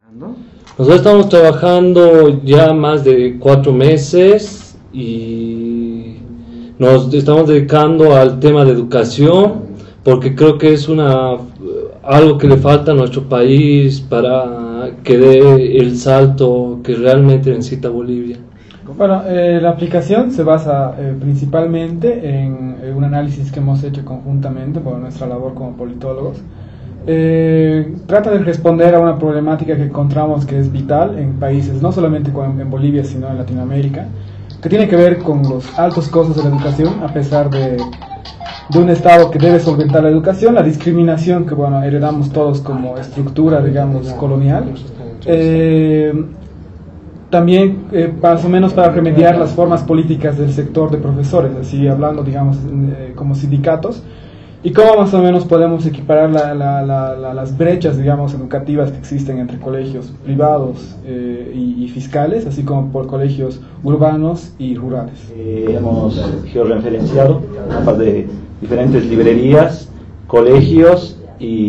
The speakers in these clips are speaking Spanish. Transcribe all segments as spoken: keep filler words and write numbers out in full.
Nosotros estamos trabajando ya más de cuatro meses y nos estamos dedicando al tema de educación porque creo que es una algo que le falta a nuestro país para que dé el salto que realmente necesita Bolivia. Bueno, eh, la aplicación se basa eh, principalmente en, en un análisis que hemos hecho conjuntamente por nuestra labor como politólogos. Eh, trata de responder a una problemática que encontramos que es vital en países, no solamente en Bolivia, sino en Latinoamérica, que tiene que ver con los altos costos de la educación, a pesar de, de un Estado que debe solventar la educación, la discriminación que bueno heredamos todos como estructura, digamos, colonial. Eh, También, eh, más o menos para remediar las formas políticas del sector de profesores, así hablando, digamos, eh, como sindicatos, y cómo más o menos podemos equiparar la, la, la, la, las brechas, digamos, educativas que existen entre colegios privados eh, y, y fiscales, así como por colegios urbanos y rurales. Eh, hemos georreferenciado mapas de diferentes librerías, colegios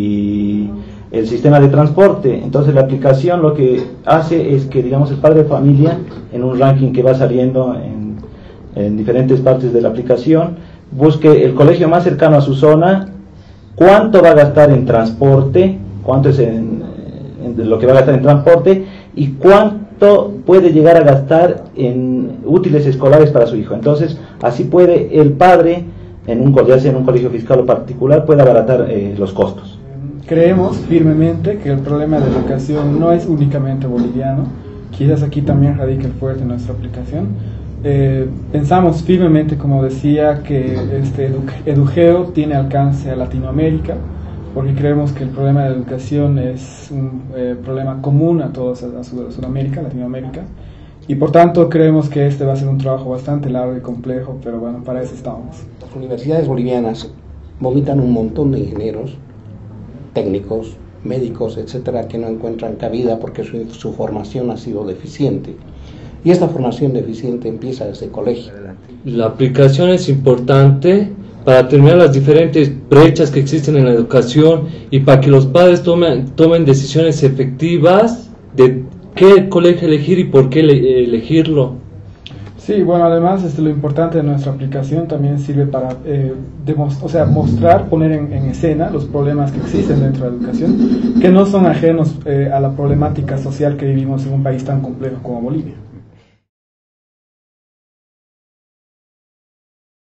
y el sistema de transporte. Entonces la aplicación lo que hace es que, digamos, el padre de familia, en un ranking que va saliendo en, en diferentes partes de la aplicación, busque el colegio más cercano a su zona, cuánto va a gastar en transporte, cuánto es en, en lo que va a gastar en transporte y cuánto puede llegar a gastar en útiles escolares para su hijo. Entonces así puede el padre, en un, ya sea en un colegio fiscal o particular, puede abaratar eh, los costos. Creemos firmemente que el problema de educación no es únicamente boliviano, quizás aquí también radica el fuerte de nuestra aplicación. Eh, pensamos firmemente, como decía, que este edu Edugeo tiene alcance a Latinoamérica, porque creemos que el problema de educación es un eh, problema común a todos, a, a Sudamérica, Latinoamérica, y por tanto creemos que este va a ser un trabajo bastante largo y complejo, pero bueno, para eso estamos. Las universidades bolivianas vomitan un montón de ingenieros, técnicos, médicos, etcétera, que no encuentran cabida porque su, su formación ha sido deficiente. Y esta formación deficiente empieza desde el colegio. La aplicación es importante para terminar las diferentes brechas que existen en la educación y para que los padres tomen, tomen decisiones efectivas de qué colegio elegir y por qué le, elegirlo. Sí, bueno, además este, lo importante de nuestra aplicación también sirve para eh, o sea, mostrar, poner en, en escena los problemas que existen dentro de la educación, que no son ajenos eh, a la problemática social que vivimos en un país tan complejo como Bolivia.